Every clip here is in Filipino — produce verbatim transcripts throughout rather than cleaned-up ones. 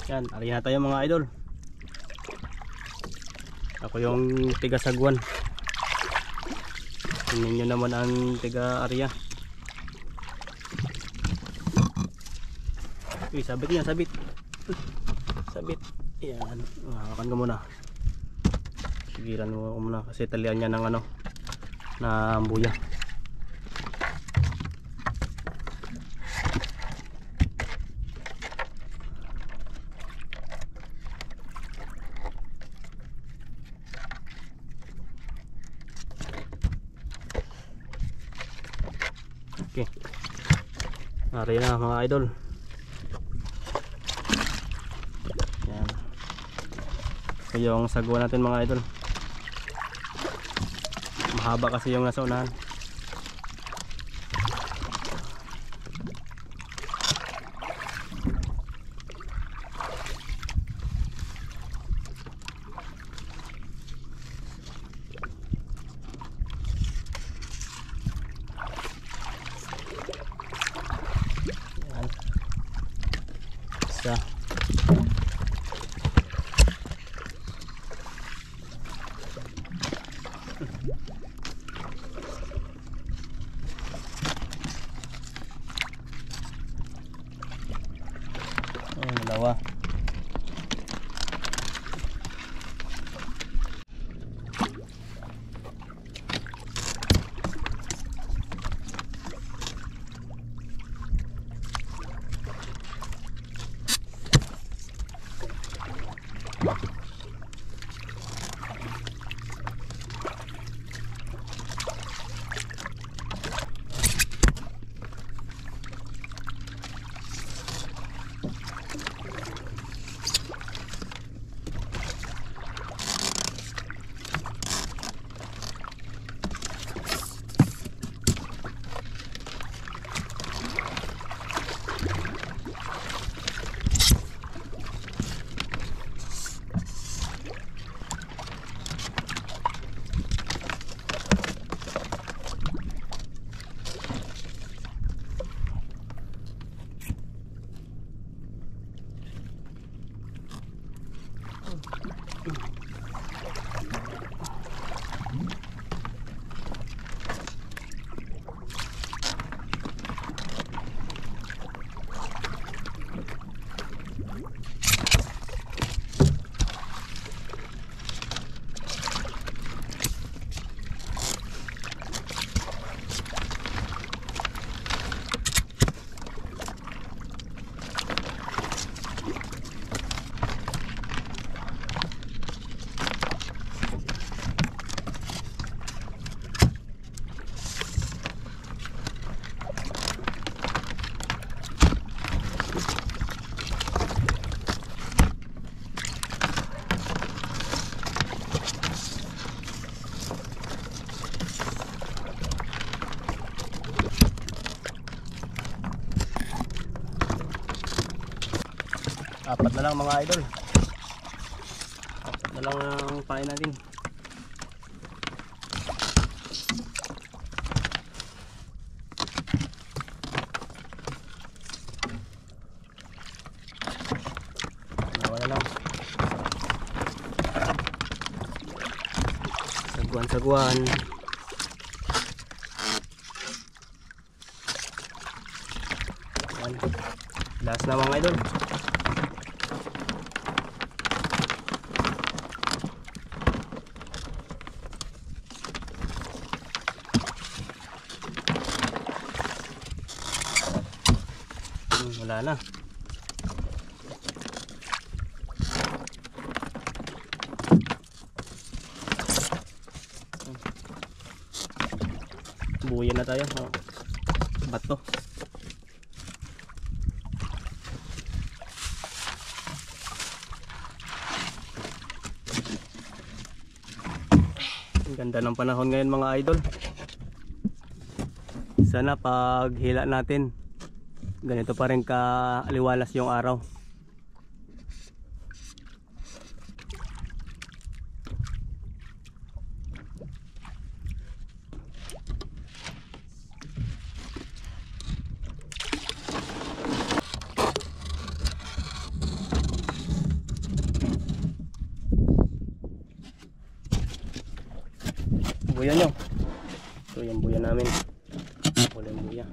Yan, ari na tayo mga idol. Ako yung tiga Saguan. Tingnan nyo naman ang tiga Arya. Uy, sabit niya, sabit. Sabit. Yan, hawakan ko muna. Sigiran mo muna kasi talian niya ng ano, na buya. Okay. Ari na mga idol. Yan. Ito yung sagwa natin mga idol. Mahaba kasi yung nasa unahan. Isa. Ayan, dalawa. Apat na lang mga idol. Apat na lang ang pain natin. Dalawa na lang. Sagwan-sagwan. Yan. Last na mga idol. Wala na. Buya na tayo. Oh. Bato. Ang ganda ng panahon ngayon mga idol. Sana pag hila natin ganito pa rin ka-aliwalas yung araw. buya nyo. So yung buya namin. Huli yung buya.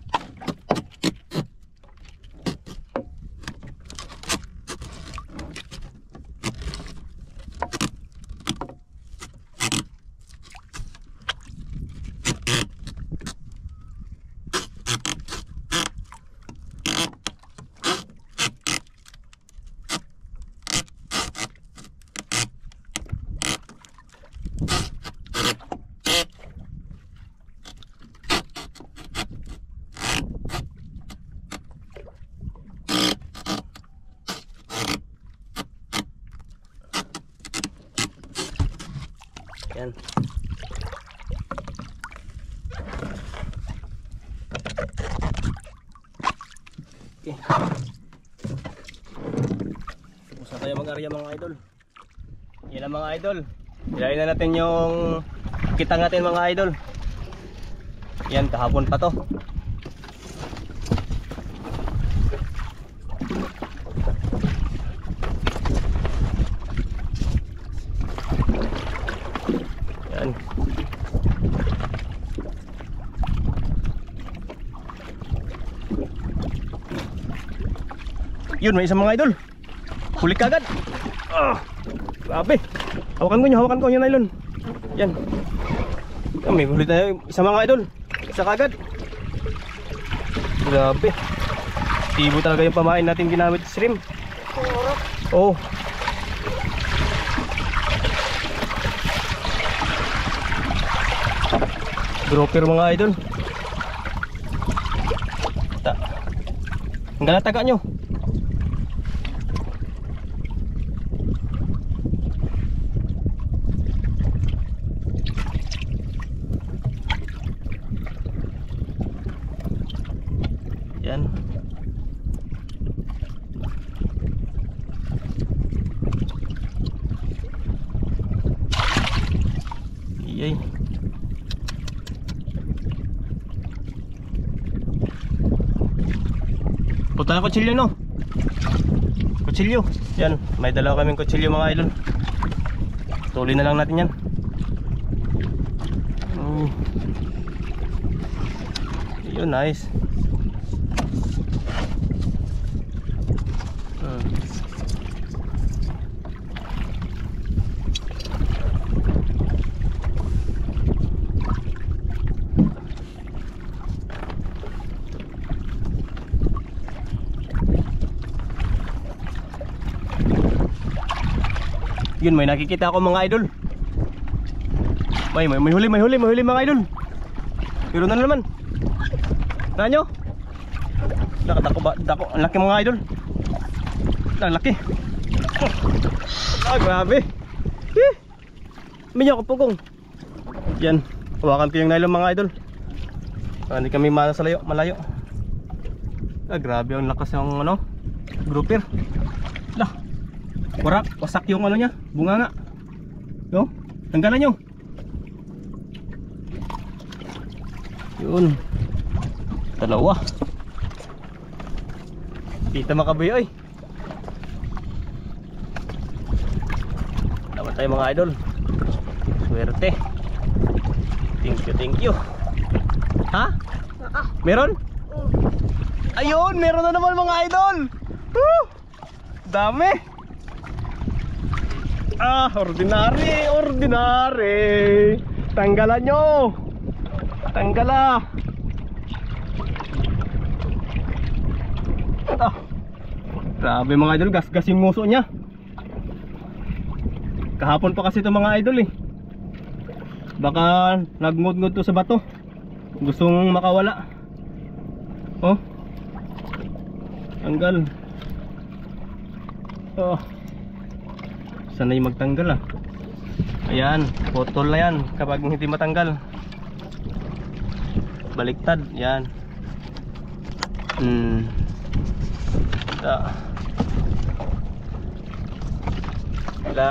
Yan. Okay. Tapos na tayo mag-arya mga idol. Yan ang mga idol. Ilayin na natin yung kita natin mga idol. Yan, kahapon pa to. Yan. Yun, may isang mga idol. Huli kagad. Ah, grabe. Hawakan ko nyo, hawakan ko yung nylon. Yan. Yan, may huli tayo. Isa mga idol. Isa kagad. Grabe. Tibo talaga yung pamain natin ginamit sa shrimp. Oh. Grouper mga idol. Ta. Ang gala taga nyo. Yan. Iyay. Punta na kutsilyo no. Kutsilyo. Yan, may dalawa kaming kutsilyo mga idol. Tuloy na lang natin yan. Hmm. Yun, nice. Hmm. Yun, may nakikita ako mga idol. May, may, may huli, may huli, may huli mga idol. Pero na naman. Taan nyo? Nakadako ba? Dako. Ang laki mga idol. Ang laki. Ah, grabe. Eh, minyo ko pugong. Yan. Hawakan ko yung nylon mga idol. Para hindi kami mana sa layo, malayo. Ah, grabe. Ang lakas yung ano, grouper. Lah. Warak, wasak yung ano niya, bunga nga. Yo, tanggalan nyo. Yun. Dalawa. Kita makabuyo eh. Dapat tayo mga idol. Swerte. Thank you, thank you. Ha? Meron? Ayun, meron na naman mga idol. Woo! Dami. Ah, ordinary, ordinary. Tanggalan nyo. Tanggala. Ah, grabe mga idol, gas-gas yung nguso niya. Kahapon pa kasi ito mga idol eh. Baka nagngod-ngod to sa bato. Gustong makawala. Oh. Tanggal. Oh. Sanay magtanggal ah. Ayan, putol na yan kapag hindi matanggal. Baliktad, yan. Hmm. Da. Wala.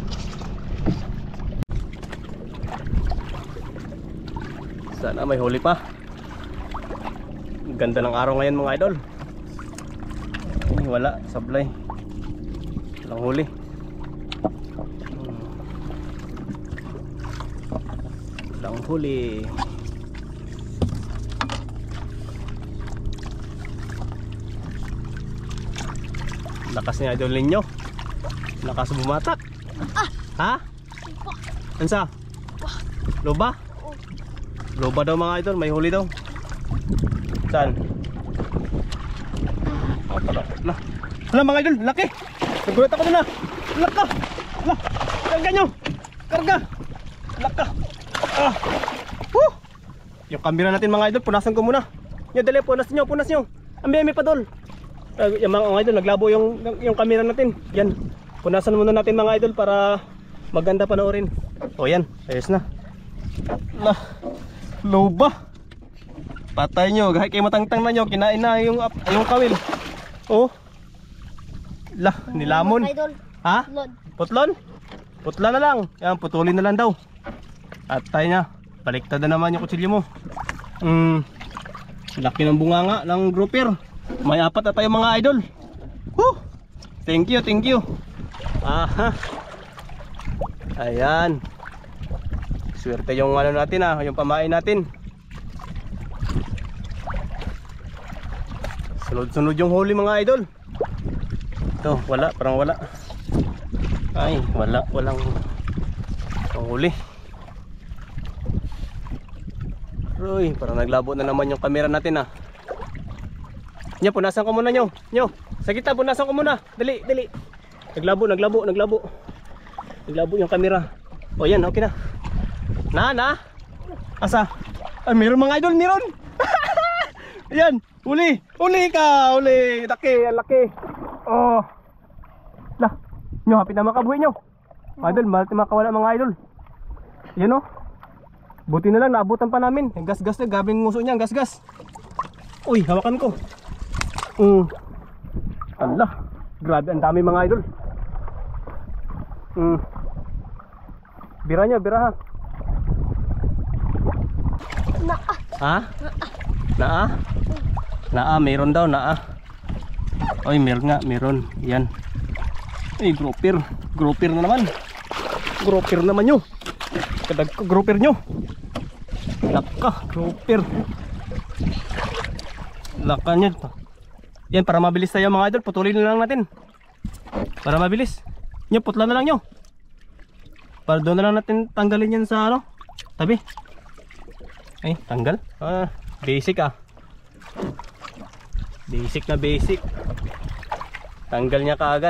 Sana may huli pa. Ganda ng araw ngayon mga idol. Ay, wala, sablay. Walang huli. huli. Lakas niya idol ninyo. Lakas bumatak. Ah! Ha? Ansa? Loba? Loba daw mga idol, may huli daw. Saan? Oh, tara. Lah. Hala mga idol, laki. Nagulat ako doon na. Laka. Lah. Karga nyo. Karga. Laka. Ah. Woo. Yung kamera natin mga idol, punasan ko muna. Nyo, dali, punas nyo, punas nyo. Ambi-ambi pa dol. Uh, yung mga idol, naglabo yung, yung kamera natin. Yan. Punasan muna natin mga idol para maganda panoorin. O yan, ayos na. Lah. Loba. Patay nyo, kahit kayo matangtang na nyo, kinain na yung, yung kawil. Oh. Lah, nilamon. Ha? Putlon? Putla na lang. Yan, putulin na lang daw. At tayo na. Baliktad na naman yung kutsilyo mo. Hmm. Laki ng bunganga ng grouper. May apat na tayo mga idol. Woo! Thank you, thank you. Aha. Ayan. Swerte yung ano natin ah, yung pamain natin. Sunod-sunod yung huli mga idol. Ito, wala, parang wala. Ay, wala, walang huli. Uy, parang naglabo na naman yung kamera natin ah. Nyo, punasan ko muna nyo. Nyo, sa kita, punasan ko muna. Dali, dali. Naglabo, naglabo, naglabo. Naglabo yung kamera. O yan, okay na. Na, na. Asa? Ay, meron mga idol, meron. Ayan, uli. Uli ka, uli. Laki, laki. Oh. Lah, nyo, hapit na makabuhi nyo. Idol, mahal tayo makawala mga idol. Yan o. Buti na lang, naabutan pa namin. Gas-gas na, gabing nguso niya, gas-gas. Uy, hawakan ko. Mm. Allah, grabe, ang dami mga idol. Mm. Bira nyo, bira ha. Naa. Ha? Naa? Naa, meron daw, naa. Oy, meron nga, meron. Yan. Ay, grouper. Grouper na naman. Grouper naman nyo. Kadag ko, grouper nyo. Laka, grouper. Laka nyo. Yan, para mabilis tayo mga idol, putulin na lang natin. Para mabilis. Nyo, putla na lang nyo. Para doon na lang natin tanggalin yan sa ano, tabi. Ay, tanggal. Ah, basic ah. Basic na basic. Tanggal niya kaagad.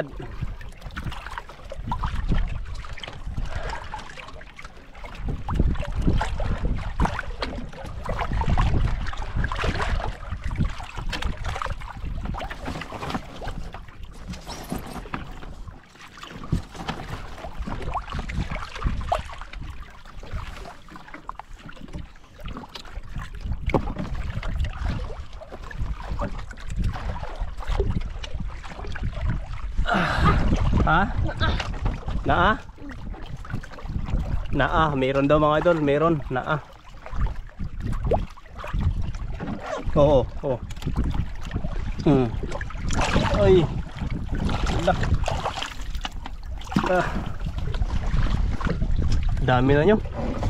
Ha? Naa? Naa, meron daw mga idol, meron, naa. Oo, oo. Hmm. Ay. Lah. Ah. Dami na nyo.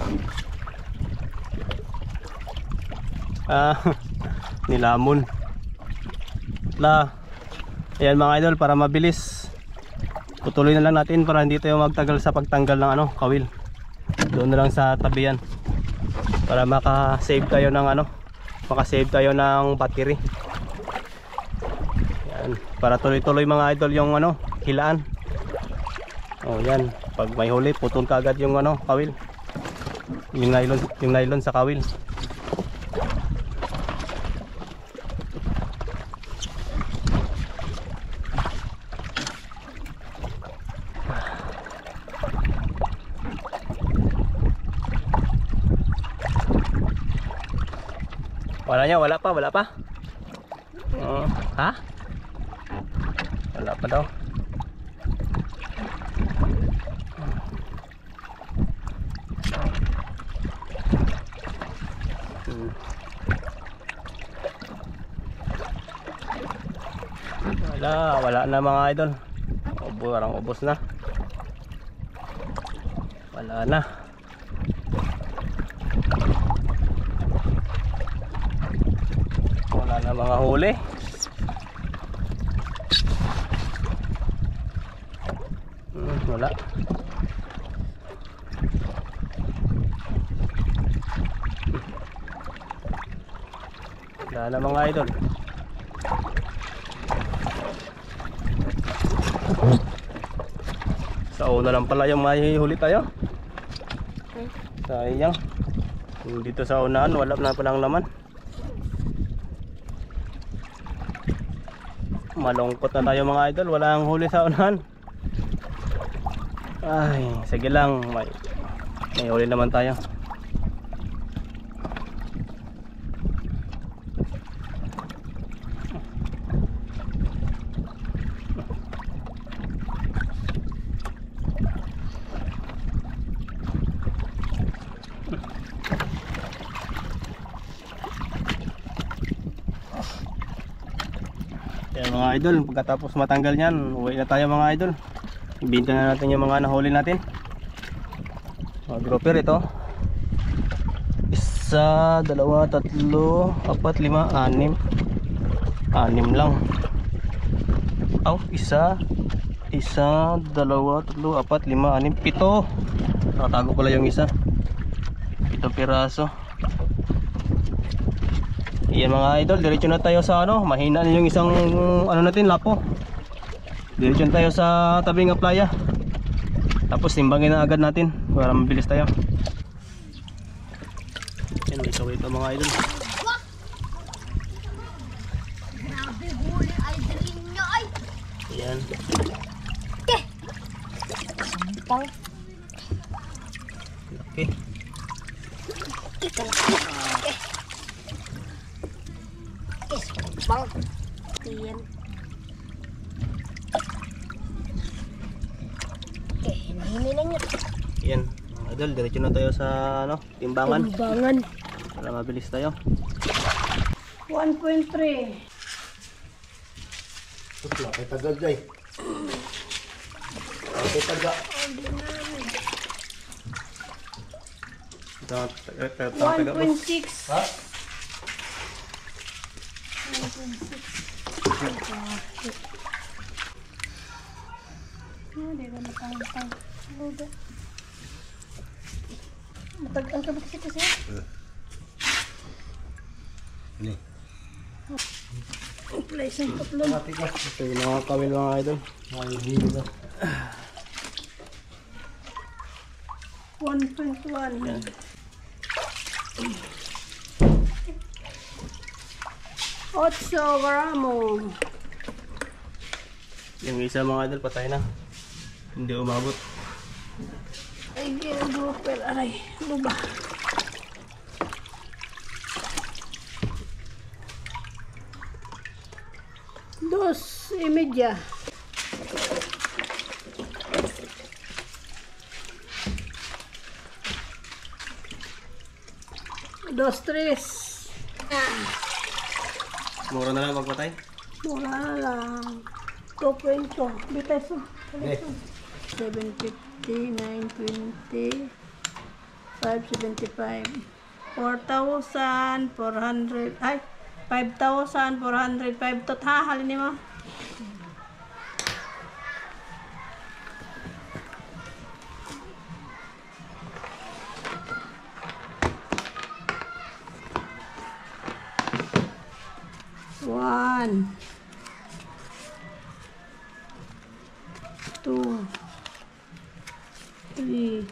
Ah, nilamon. La. Ayan mga idol, para mabilis. Putuloy na lang natin para hindi tayo magtagal sa pagtanggal ng ano, kawil. Doon na lang sa tabi yan. Para maka-save tayo ng ano, maka-save tayo ng battery. Yan, para tuloy-tuloy mga idol yung ano, hilaan. Oh, yan. Pag may huli, putol ka agad yung ano, kawil. Yung nylon, yung nylon sa kawil. Wala niya, wala pa, wala pa. Uh, ha? Wala pa daw. Hmm. Wala, wala na mga idol. Ubo, parang ubos na. Wala na. Wala mga huli. Hmm, wala. Wala na mga idol. Sa una lang pala yung may huli tayo. Sayang. Dito sa unahan wala na palang laman. Malungkot na tayo mga idol, wala ang huli sa unahan. Ay, sige lang, may, may huli naman tayo. Kaya mga idol, pagkatapos matanggal nyan, uwi na tayo mga idol. Ibinta na natin yung mga nahuli natin. Mga grouper ito. Isa, dalawa, tatlo, apat, lima, anim. Anim lang. Aw, isa, isa, dalawa, tatlo, apat, lima, anim, pito. Nakatago pala yung isa. Pito piraso. Yan mga idol, diretso na tayo sa ano, mahina na yung isang ano natin, lapo. Diretso na tayo sa tabing ng playa. Tapos timbangin na agad natin para mabilis tayo. Yan, may kawit ito mga idol. Grabe huli ay dalhin nyo ay. Yan. Okay. Sampang. Laki. Kita lang. Okay. Okay, sampang. Yan. Okay, hinihini na nyo. Yan. Mga idol, diretso na tayo sa ano, timbangan. Timbangan. Para mabilis tayo. one point three. Wala kay tagal jay. Kay tagal. one point six. Ha? Hindi ko natangtang. Matagal ka ba kasi kasi? Ni. Place ang tatlong. Ito yung mga kawil mga idol. Ay dito na. one point one. Yan. Otso gramo. Yung isa mga idol patay na. Hindi umabot. Ay, grouper. Aray, ano ba? Dos y media. Dos, tres. Mura na lang magpatay. Mura na lang. two point two. Bitay so. seven fifty, nine twenty, five seventy-five. four thousand four hundred. Ay, five thousand four hundred five. Tot ha, halin mo. One, two, three,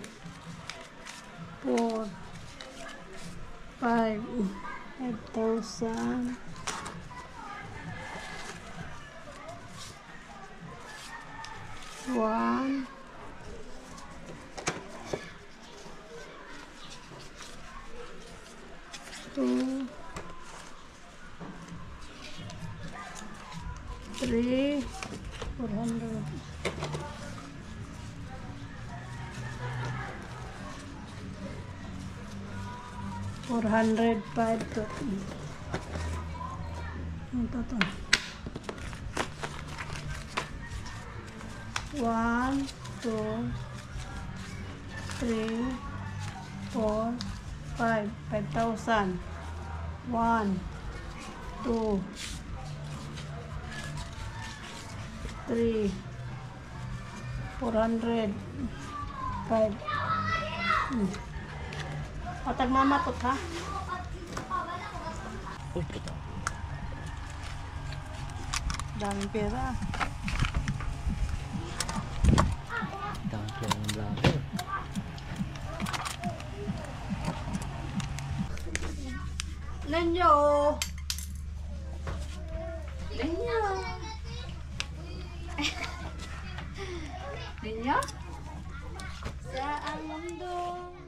four, five, five thousand, one, two, three, four hundred. Four hundred five to. Ito to. One, two, three, four, five. Five thousand. One, two, three, four hundred, five. Hmm. Patag mamatot ha? Uy, puta. Daming pera. Dami ko ng vlogger. Lenyo! Lenyo! Lenyo? Sa ang mundo